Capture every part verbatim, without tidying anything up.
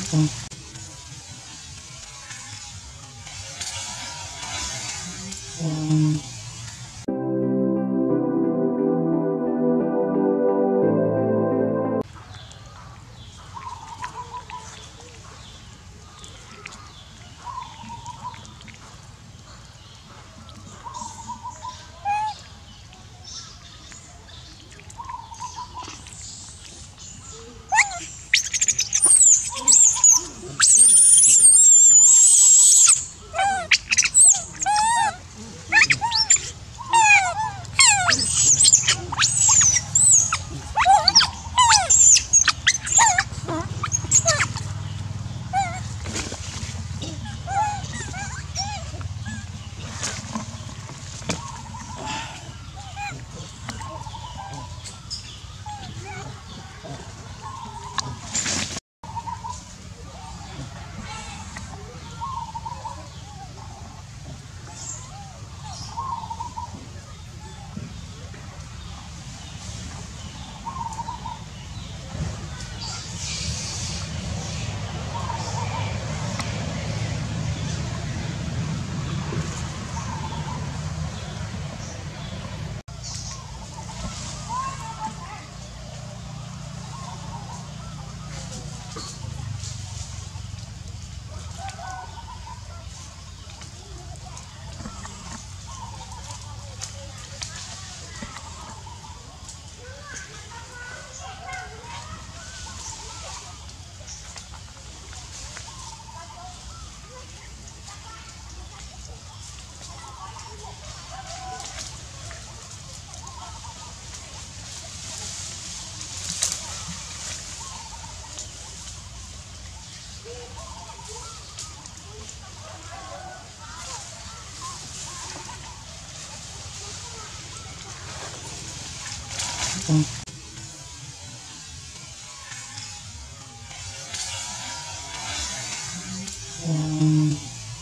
con. Um,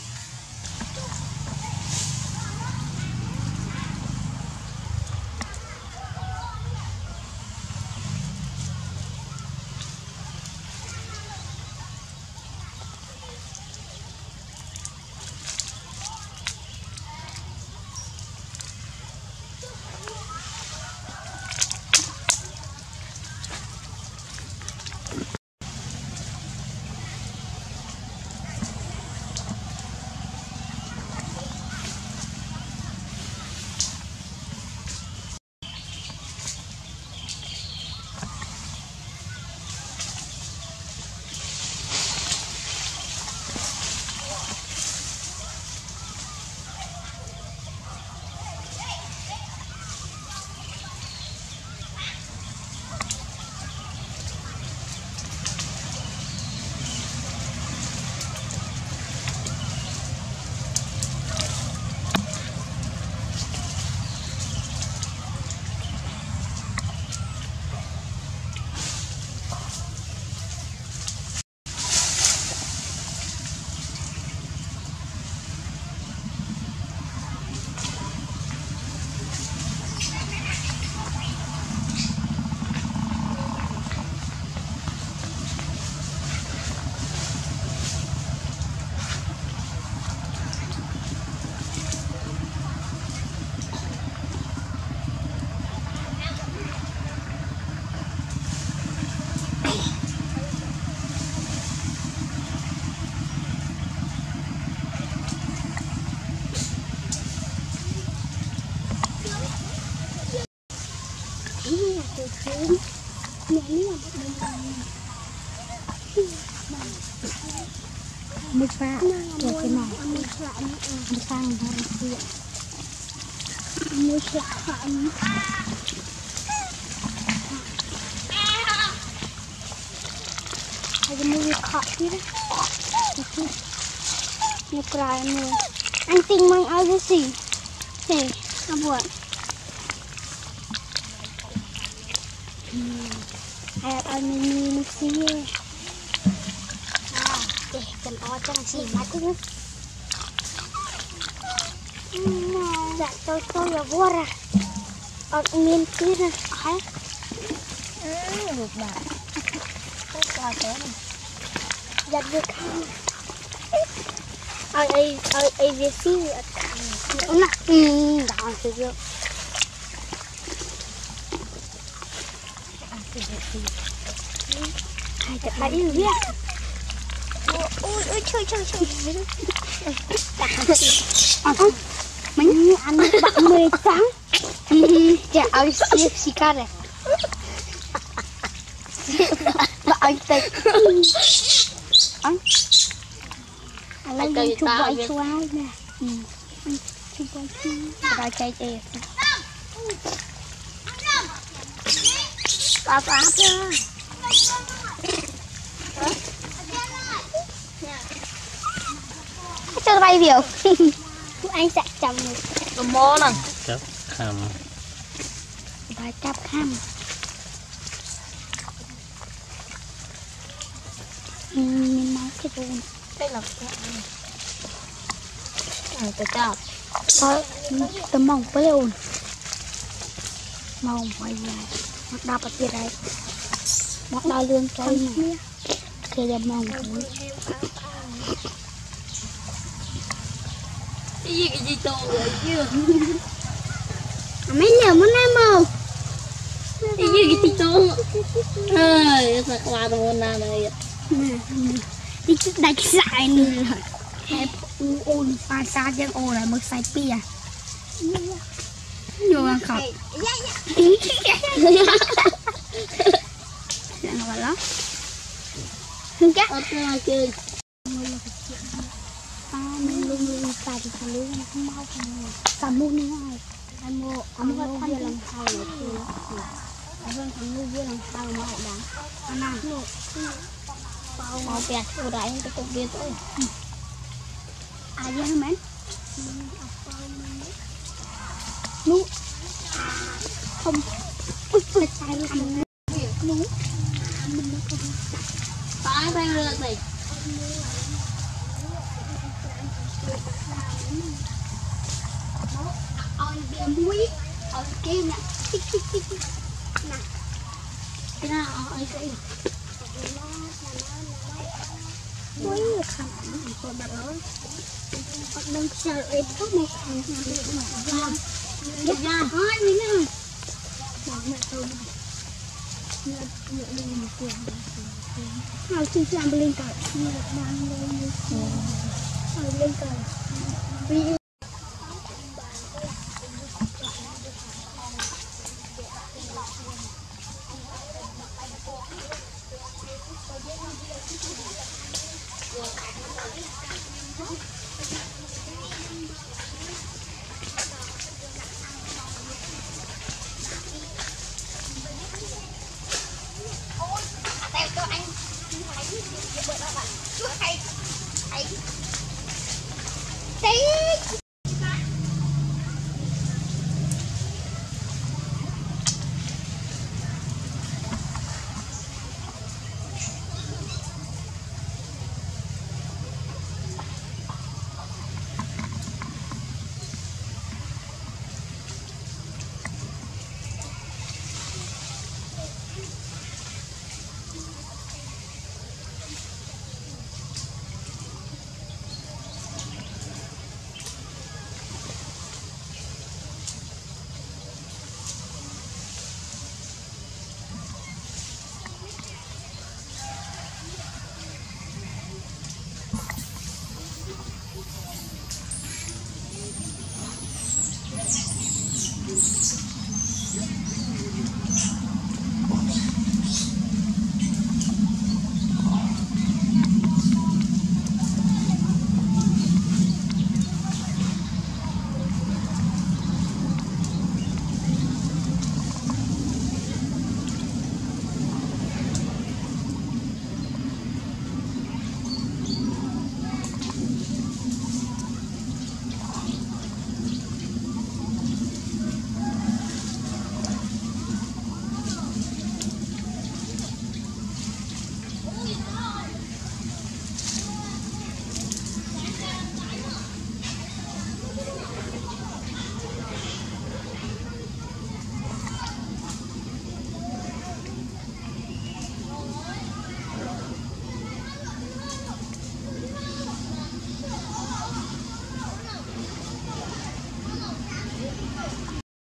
Mực pha để cái này mực pha mực pha người ta đi tiện mực pha hay cái mực khọ kia đấy mực cài mực anh tinh mang áo cái gì thì nó buồn hay anh nhìn mực gì để cần o cho xì má cứ dạ tôi tôi là vua ra ở miền kia ra hả được bà tôi qua tới này giật được không ai ai ai ai về xí nó nè ừ đó thì được hai chặt bãi đi biết ôi ôi chơi chơi chơi mình ăn bạc mười trắng chả ai xí xí cá này anh tịch anh anh chơi chụp vài chua nè chụp vài chua ra chơi chơi bà bà chưa cho bay biểu anh sẽ chồng tôm mò nè chấp khăm bà chắp khăm mình máu cái luôn đây là cái cái chảo ờ tấm mỏng với luôn mỏng vậy này mặc đào bạc kia đây mặc đào lương cây này kia là mỏng cái gì cái gì to vậy chưa mấy nhiều muốn em màu cái gì cái gì to ơi sao qua đâu nào này đi chút đánh sải nữa hẹp ôn pha xa chân ô là một sải pia nhiều ăn khóc làm vào đó hương chắc ở đây chơi ta mình luôn luôn ta thì phải luôn không mau ta mua như này ta mua ông có thân làm sao nữa thì hơn thằng nuôi với làm sao mà họ đáng anh ăn mau bẹt vô đấy cái cục bia thôi ai vậy hả mẹ nú không ui là sai lầm nú phải phải lên này ôi bị muối ôi kia nè nè cái nào ôi cái muối không còn đặt đó đừng sợ ấy thuốc một thằng nào được ra hai mình nè mẹ tôi nhớ nhớ đi một cuộc nào xin làm lên cờ nhớ đang lên rồi lên cờ vì cho anh